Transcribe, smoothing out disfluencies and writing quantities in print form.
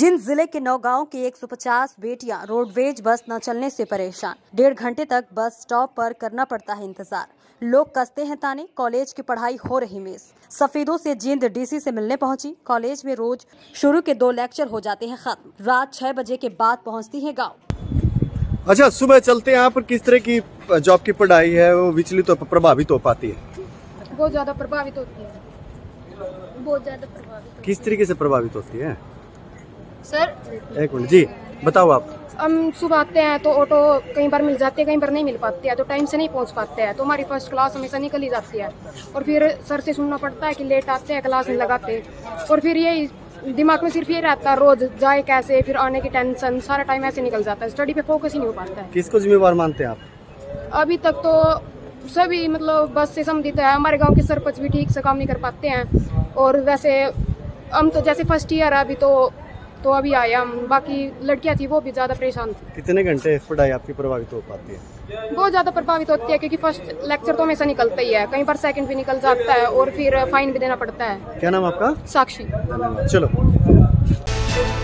जिन जिले के नौगांव की 150 बेटियां रोडवेज बस न चलने से परेशान, 1.5 घंटे तक बस स्टॉप पर करना पड़ता है इंतजार। लोग कसते हैं ताने, कॉलेज की पढ़ाई हो रही मिस। सफेदों से जींद डीसी से मिलने पहुंची। कॉलेज में रोज शुरू के 2 लेक्चर हो जाते हैं खत्म। रात 6 बजे के बाद पहुंचती है गाँव। अच्छा, सुबह चलते हैं यहाँ पर किस तरह की जॉब की पढ़ाई है वो विचलित तो प्रभावित हो पाती है? बहुत ज्यादा प्रभावित होती है, बहुत ज्यादा प्रभावित। किस तरीके से प्रभावित होती है सर? एक मिनट जी, बताओ आप। हम सुबह आते हैं तो ऑटो कई बार मिल जाते हैं, कई बार नहीं मिल पाते हैं, तो टाइम से नहीं पहुंच पाते हैं, तो हमारी फर्स्ट क्लास हमेशा निकल ही जाती है। और फिर सर से सुनना पड़ता है कि लेट आते हैं, क्लास नहीं लगाते। और फिर ये दिमाग में सिर्फ ये रहता है रोज जाए कैसे, फिर आने की टेंशन, सारा टाइम ऐसे निकल जाता है, स्टडी पे फोकस ही नहीं हो पाता है। किसको जिम्मेवार मानते हैं आप? अभी तक तो सभी मतलब बस से संबंधित है। हमारे गाँव के सरपंच भी ठीक से काम नहीं कर पाते हैं। और वैसे हम तो जैसे फर्स्ट ईयर अभी तो अभी आए हम, बाकी लड़कियां थी वो भी ज्यादा परेशान थी। कितने घंटे पढ़ाई आपकी प्रभावित हो पाती है? बहुत ज्यादा प्रभावित होती है, क्योंकि फर्स्ट लेक्चर तो हमेशा निकलता ही है, कई बार सेकंड भी निकल जाता है और फिर फाइन भी देना पड़ता है। क्या नाम आपका? साक्षी। धन्यवाद। चलो।